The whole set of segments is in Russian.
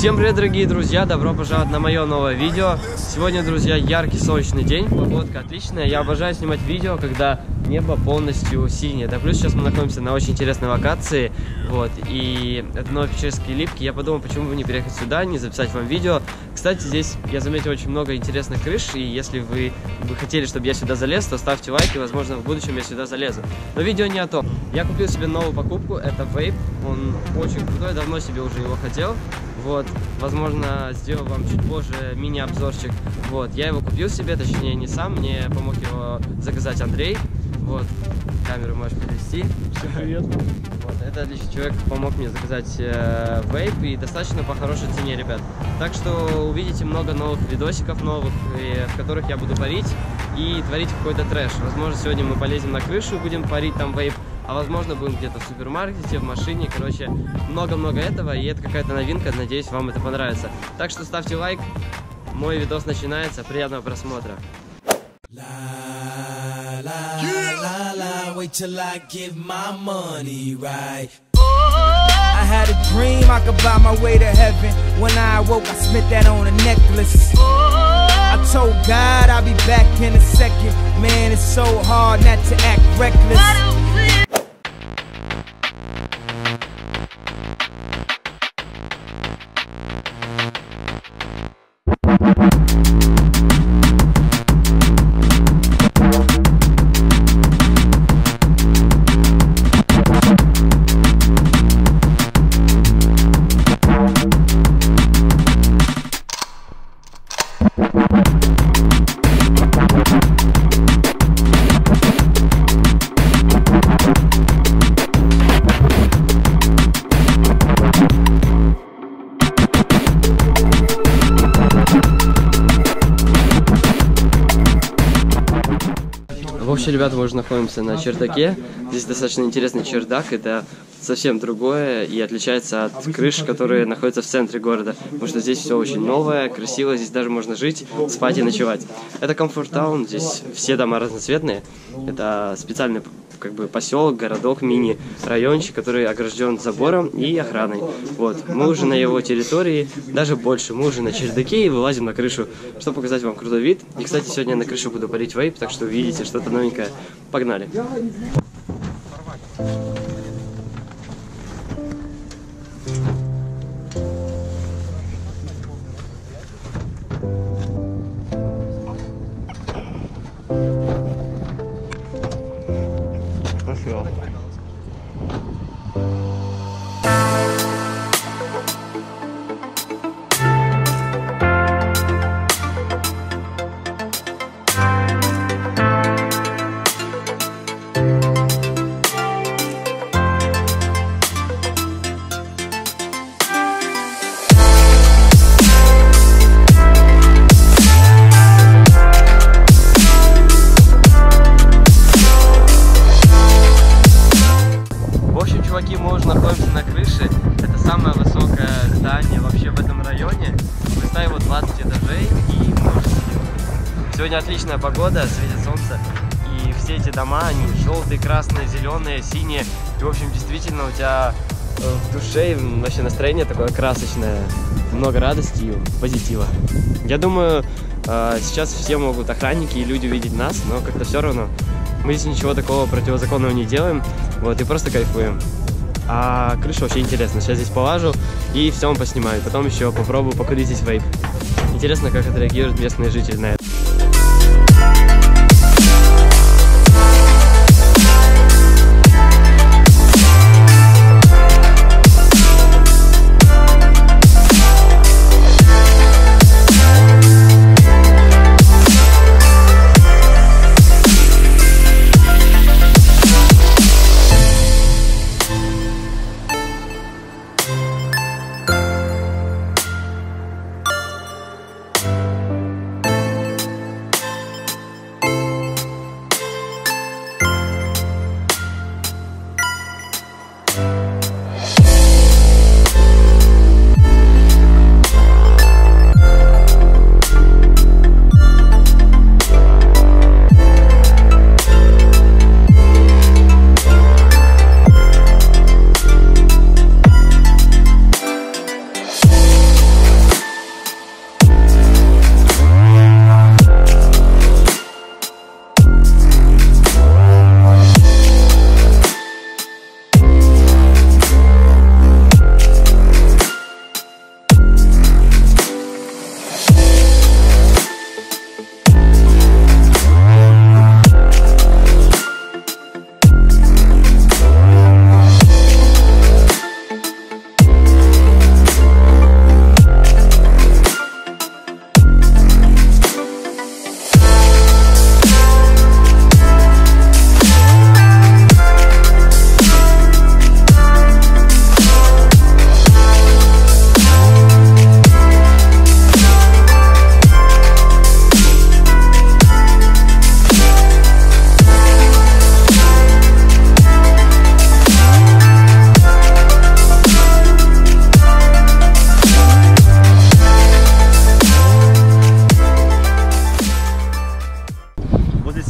Всем привет, дорогие друзья! Добро пожаловать на мое новое видео. Сегодня, друзья, яркий солнечный день, погодка отличная. Я обожаю снимать видео, когда небо полностью синее. Да, плюс сейчас мы находимся на очень интересной локации. Вот, и это Ново-Печерские Липки. Я подумал, почему бы не переехать сюда, не записать вам видео. Кстати, здесь я заметил очень много интересных крыш, и если вы хотели, чтобы я сюда залез, то ставьте лайк, и, возможно, в будущем я сюда залезу. Но видео не о том. Я купил себе новую покупку, это вейп. Он очень крутой, давно себе уже его хотел. Вот, возможно, сделаю вам чуть позже мини-обзорчик. Вот, я его купил себе, точнее не сам, мне помог его заказать Андрей. Вот, камеру можешь перевести. Всем привет. Вот, это отличный человек, помог мне заказать вейп и достаточно по хорошей цене, ребят. Так что увидите много новых видосиков новых, в которых я буду парить и творить какой-то трэш. Возможно, сегодня мы полезем на крышу, будем парить там вейп. А возможно, будем где-то в супермаркете, в машине. Короче, много-много этого. И это какая-то новинка. Надеюсь, вам это понравится. Так что ставьте лайк. Мой видос начинается. Приятного просмотра. I had a dream I could buy my way to heaven. When I awoke, I spent that on a necklace. I told God I'll be back in a second. Man, it's so hard not to act reckless. Вообще, ребята, мы уже находимся на чердаке. Здесь достаточно интересный чердак. Это совсем другое и отличается от крыш, которые находятся в центре города. Потому что здесь все очень новое, красиво. Здесь даже можно жить, спать и ночевать. Это Комфорт Таун. Здесь все дома разноцветные. Это специальный поселок, городок, мини-райончик, который огражден забором и охраной. Вот. Мы уже на его территории, даже больше. Мы уже на чердаке и вылазим на крышу, чтобы показать вам крутой вид. И, кстати, сегодня я на крышу буду парить вейп, так что увидите что-то новенькое. Погнали! Пошел. Чуваки, мы уже находимся на крыше. Это самое высокое здание вообще в этом районе. Высота его 20 этажей, и мы уже сидим. Сегодня отличная погода, светит солнце. И все эти дома, они желтые, красные, зеленые, синие. И, в общем, действительно, у тебя в душе вообще настроение такое красочное. Много радости и позитива. Я думаю, сейчас все могут, охранники и люди, увидеть нас, но как-то все равно. Мы здесь ничего такого противозаконного не делаем, вот, и просто кайфуем. А крыша вообще интересна. Сейчас здесь полажу и все вам поснимаю. Потом еще попробую покурить здесь вейп. Интересно, как отреагируют местные жители на это.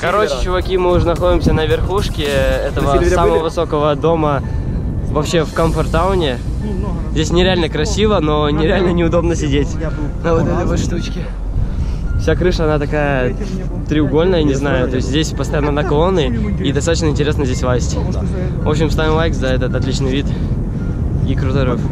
Короче, чуваки, мы уже находимся на верхушке этого самого высокого дома вообще в Комфорт-тауне. Здесь нереально красиво, но нереально неудобно сидеть на вот этой вот штучке. Вся крыша, она такая треугольная, не знаю, то есть здесь постоянно наклоны и достаточно интересно здесь лазить. В общем, ставим лайк за этот отличный вид и крутой ров.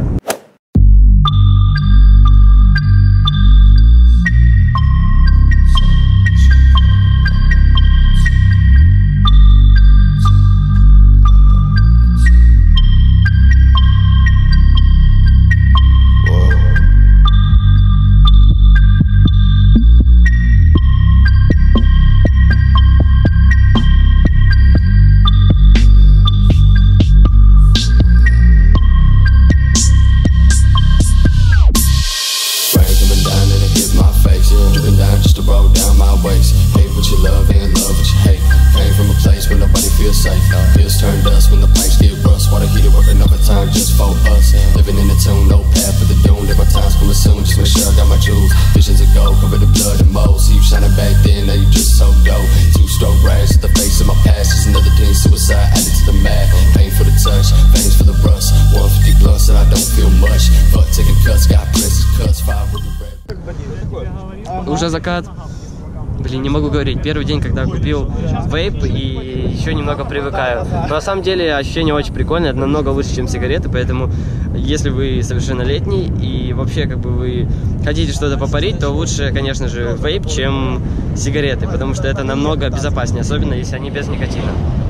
Уже закат. Блин, не могу говорить. Первый день, когда купил вейп, и еще немного привыкаю. Но на самом деле ощущение очень прикольное, это намного лучше, чем сигареты, поэтому если вы совершеннолетний и вообще как бы вы хотите что-то попарить, то лучше, конечно же, вейп, чем сигареты, потому что это намного безопаснее, особенно если они без никотина.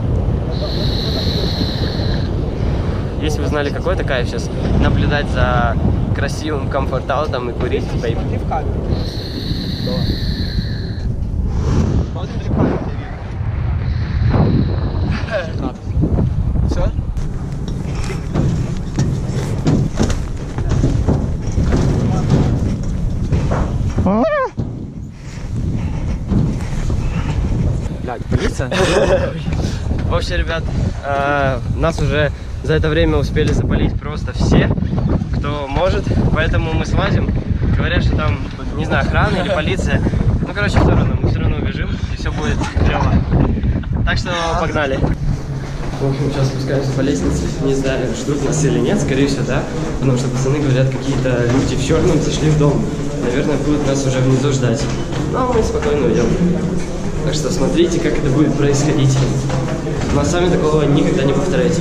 Если вы знали, какой это кайф сейчас наблюдать за красивым комфорт-тауном и курить вейп. Все? Блядь, полиция? В общем, ребят, нас уже за это время успели запалить просто все, кто может, поэтому мы слазим. Говорят, что там, не знаю, охрана или полиция. Ну, короче, все равно, мы все равно убежим, и все будет клево. Так что погнали. В общем, сейчас спускаемся по лестнице. Не знаю, ждут нас или нет, скорее всего, да. Потому что пацаны говорят, какие-то люди в черном зашли в дом. Наверное, будут нас уже внизу ждать. Но мы спокойно уйдем. Так что смотрите, как это будет происходить. Но сами такого никогда не повторяйте.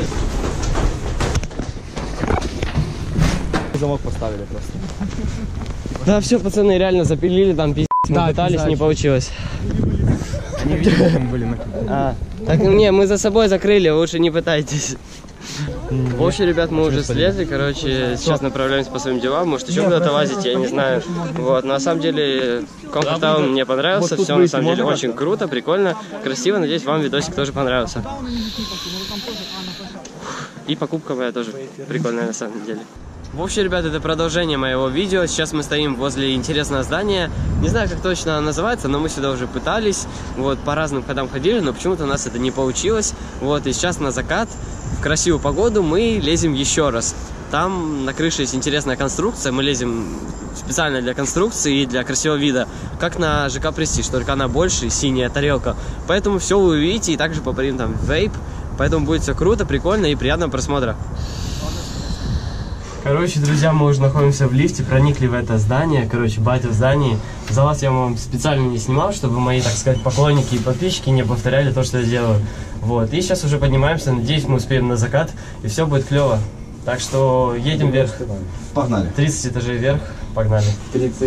Замок поставили просто. Да, все, пацаны, реально запилили, там пиздец. Мы пытались, не получилось. Они видимо были на... Так, не, мы за собой закрыли, лучше не пытайтесь. В общем, ребят, мы уже слезли, короче, сейчас направляемся по своим делам, может еще куда-то лазить, я не знаю. Вот, но на самом деле, Комфорт-таун мне понравился, все на самом деле очень круто, прикольно, красиво, надеюсь, вам видосик тоже понравился. И покупка моя тоже прикольная на самом деле. В общем, ребят, это продолжение моего видео. Сейчас мы стоим возле интересного здания. Не знаю, как точно оно называется, но мы сюда уже пытались. Вот, по разным ходам ходили, но почему-то у нас это не получилось. Вот, и сейчас на закат, в красивую погоду, мы лезем еще раз. Там на крыше есть интересная конструкция. Мы лезем специально для конструкции и для красивого вида. Как на ЖК Престиж, только она больше, синяя тарелка. Поэтому все вы увидите, и также попарим там вейп. Поэтому будет все круто, прикольно и приятного просмотра. Короче, друзья, мы уже находимся в лифте, проникли в это здание. Короче, батя в здании. За вас я вам специально не снимал, чтобы мои, так сказать, поклонники и подписчики не повторяли то, что я делаю. Вот, и сейчас уже поднимаемся. Надеюсь, мы успеем на закат, и все будет клево. Так что едем вверх. Погнали. 30 этажей вверх. Погнали. 30.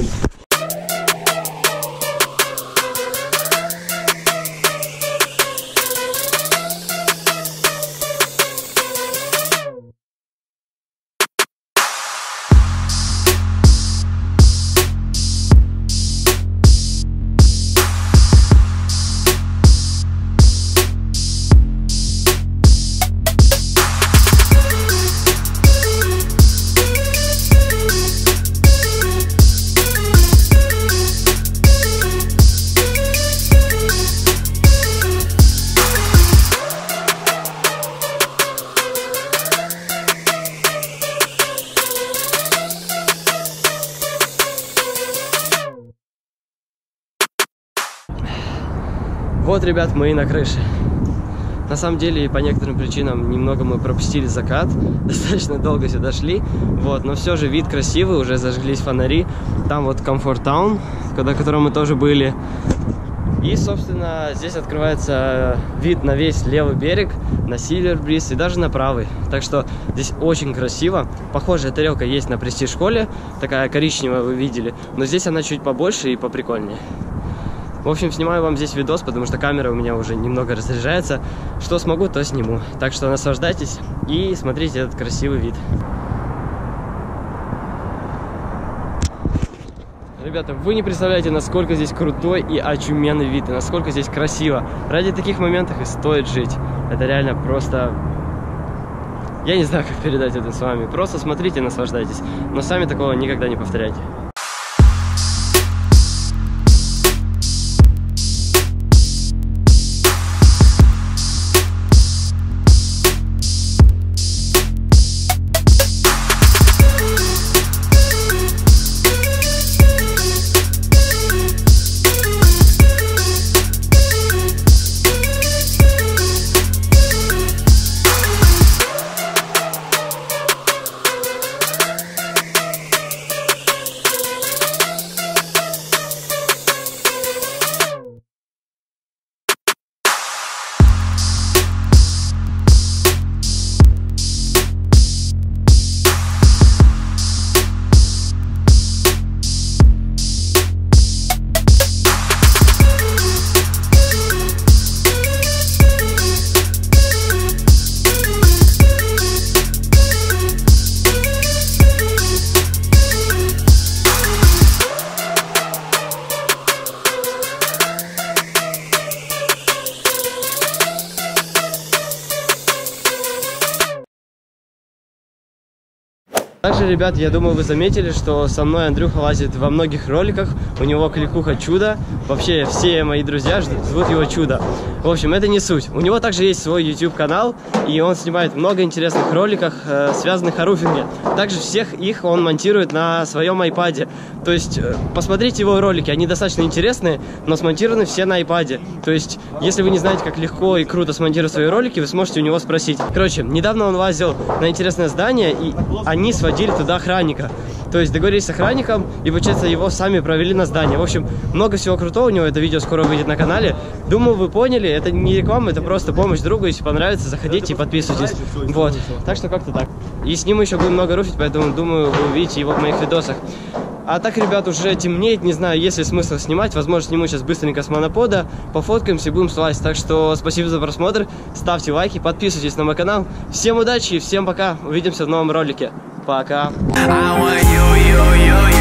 Вот, ребят, мы и на крыше. На самом деле, по некоторым причинам, немного мы пропустили закат. Достаточно долго сюда шли. Вот, но все же вид красивый, уже зажглись фонари. Там вот Комфорт Таун, на котором мы тоже были. И, собственно, здесь открывается вид на весь левый берег, на Сильвер-Бриз и даже на правый. Так что здесь очень красиво. Похожая тарелка есть на Престиж-холле, такая коричневая, вы видели. Но здесь она чуть побольше и поприкольнее. В общем, снимаю вам здесь видос, потому что камера у меня уже немного разряжается. Что смогу, то сниму. Так что наслаждайтесь и смотрите этот красивый вид. Ребята, вы не представляете, насколько здесь крутой и очуменный вид, и насколько здесь красиво. Ради таких моментов и стоит жить. Это реально просто... Я не знаю, как передать это с вами. Просто смотрите и наслаждайтесь. Но сами такого никогда не повторяйте. Также, ребят, я думаю, вы заметили, что со мной Андрюха лазит во многих роликах. У него кликуха Чудо. Вообще, все мои друзья зовут его Чудо. В общем, это не суть. У него также есть свой YouTube-канал, и он снимает много интересных роликов, связанных о руфинге. Также всех их он монтирует на своем iPad. То есть, посмотрите его ролики, они достаточно интересные, но смонтированы все на iPad. То есть, если вы не знаете, как легко и круто смонтировать свои ролики, вы сможете у него спросить. Короче, недавно он лазил на интересное здание, и они сводили туда охранника. То есть договорились с охранником, и, получается, его сами провели на здание. В общем, много всего крутого у него, это видео скоро выйдет на канале. Думаю, вы поняли, это не реклама, это просто помощь другу. Если понравится, заходите и подписывайтесь. Вот, так что как-то так. И с ним еще будет много руфить, поэтому, думаю, вы увидите его в моих видосах. А так, ребят, уже темнеет, не знаю, есть ли смысл снимать. Возможно, сниму сейчас быстренько с монопода, пофоткаемся и будем слазить. Так что спасибо за просмотр, ставьте лайки, подписывайтесь на мой канал. Всем удачи и всем пока, увидимся в новом ролике. Пока.